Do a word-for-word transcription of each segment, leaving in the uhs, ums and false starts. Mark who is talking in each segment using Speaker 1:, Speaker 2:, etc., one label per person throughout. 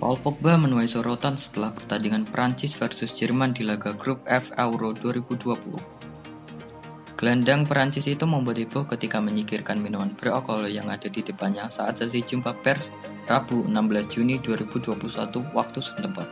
Speaker 1: Paul Pogba menuai sorotan setelah pertandingan Prancis versus Jerman di laga grup F Euro dua ribu dua puluh. Gelandang Prancis itu membuat heboh ketika menyingkirkan minuman beralkohol yang ada di depannya saat sesi jumpa pers Rabu enam belas Juni dua ribu dua puluh satu waktu setempat.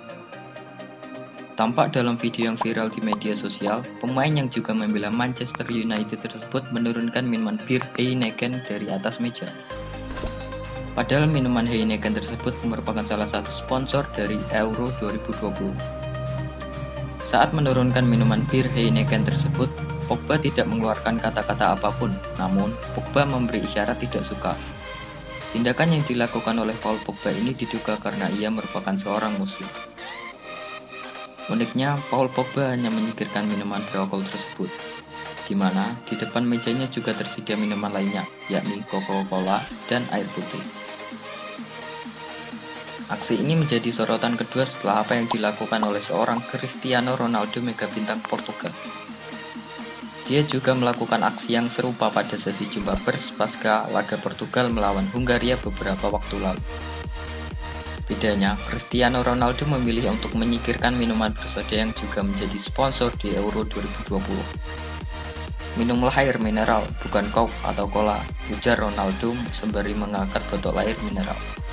Speaker 1: Tampak dalam video yang viral di media sosial, pemain yang juga membela Manchester United tersebut menurunkan minuman bir Heineken dari atas meja. Padahal minuman Heineken tersebut merupakan salah satu sponsor dari Euro dua ribu dua puluh. Saat menurunkan minuman bir Heineken tersebut, Pogba tidak mengeluarkan kata-kata apapun, namun Pogba memberi isyarat tidak suka. Tindakan yang dilakukan oleh Paul Pogba ini diduga karena ia merupakan seorang muslim. Uniknya, Paul Pogba hanya menyingkirkan minuman beralkohol tersebut, di mana di depan mejanya juga tersedia minuman lainnya, yakni Coca-Cola dan air putih. Aksi ini menjadi sorotan kedua setelah apa yang dilakukan oleh seorang Cristiano Ronaldo mega bintang Portugal. Dia juga melakukan aksi yang serupa pada sesi jumpa pers pasca laga Portugal melawan Hungaria beberapa waktu lalu. Bedanya, Cristiano Ronaldo memilih untuk menyingkirkan minuman bersoda yang juga menjadi sponsor di Euro dua ribu dua puluh. Minumlah air mineral, bukan Coke atau Cola, ujar Ronaldo sembari mengangkat botol air mineral.